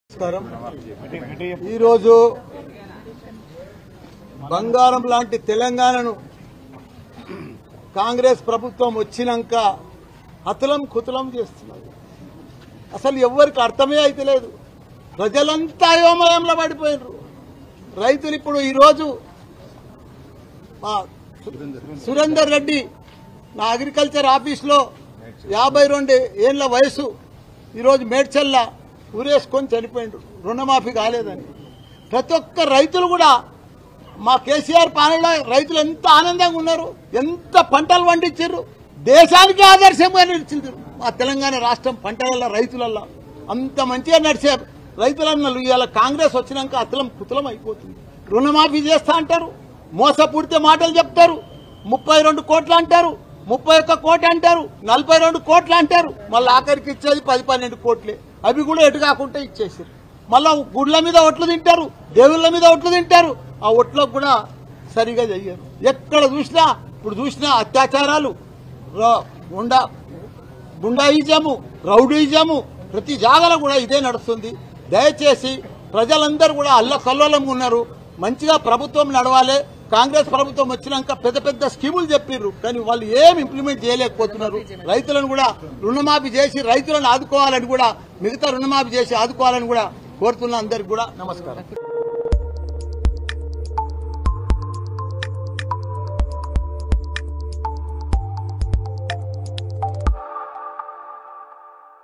ఈరోజు బంగారం లాంటి తెలంగాణను కాంగ్రెస్ ప్రభుత్వం వచ్చినాక అతలం కుతలం చేస్తున్నారు. అసలు ఎవరికి అర్థమే అయితే లేదు. ప్రజలంతా అయోమయంలో పడిపోయినారు. రైతులు ఇప్పుడు ఈరోజు సురేందర్ రెడ్డి నా అగ్రికల్చర్ ఆఫీస్లో 52 ఏళ్ల వయసు ఈరోజు మేడ్చల్ల ఊరేసుకొని చనిపోయిండు. రుణమాఫీ కాలేదని ప్రతి ఒక్క రైతులు కూడా మా కేసీఆర్ పాలనలో రైతులు ఎంత ఆనందంగా ఉన్నారు, ఎంత పంటలు పండించారు, దేశానికి ఆదర్శంగా నిలిచింది. మా తెలంగాణ రాష్ట్రం పంటల రైతులల్లో అంత మంచిగా నడిచే రైతులన్నలు ఇవాళ కాంగ్రెస్ వచ్చినాక అతలం కుతలం అయిపోతుంది. రుణమాఫీ చేస్తా అంటారు, మోసపూరిత మాటలు చెప్తారు, 32 కోట్లు అంటారు, 31 కోట్లు అంటారు, 42 కోట్లు అంటారు. మళ్ళీ ఆఖరికి ఇచ్చేది 10-12 కోట్లే. అవి కూడా ఎటు కాకుండా ఇచ్చేసారు. మళ్ళా గుడ్ల మీద ఒట్లు తింటారు, దేవుళ్ళ మీద ఒట్లు తింటారు. ఆ ఒట్లకు కూడా సరిగా చెయ్యరు. ఎక్కడ చూసినా ఇప్పుడు చూసినా అత్యాచారాలు, గుండాయిజము, రౌడీజము ప్రతి జాగాలో కూడా ఇదే నడుస్తుంది. దయచేసి ప్రజలందరూ కూడా అల్లకల్లోలంగా ఉన్నారు. మంచిగా ప్రభుత్వం నడవాలి. కాంగ్రెస్ ప్రభుత్వం వచ్చినాక పెద్ద పెద్ద స్కీములు చెప్పిర్రు, కానీ వాళ్ళు ఏం ఇంప్లిమెంట్ చేయలేకపోతున్నారు. రైతులను కూడా రుణమాఫీ చేసి రైతులను ఆదుకోవాలని కూడా, మిగతా రుణమాఫీ చేసి ఆదుకోవాలని కూడా కోరుతున్న అందరికి కూడా నమస్కారం.